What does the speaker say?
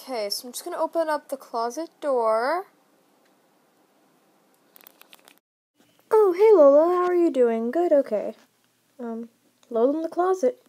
Okay, so I'm just going to open up the closet door. Oh, hey Lola, how are you doing? Good, okay. Lola in the closet.